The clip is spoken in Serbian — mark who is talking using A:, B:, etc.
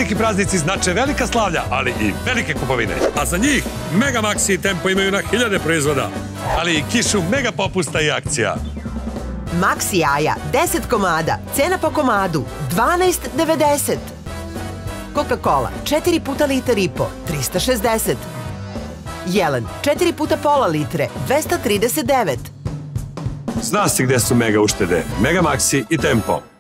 A: veliki praznici znače velika slavlja, ali i velike kupovine.
B: A za njih Mega Maxi i Tempo imaju na hiljade proizvoda.
A: Ali i kišu mega popusta i akcija.
C: Maxi jaja, 10 komada, cena po komadu, 12,90. Coca-Cola, 4 puta litar i po, 360. Jelen, 4 puta pola litre, 239.
A: Zna se gde su mega uštede. Mega Maxi i Tempo.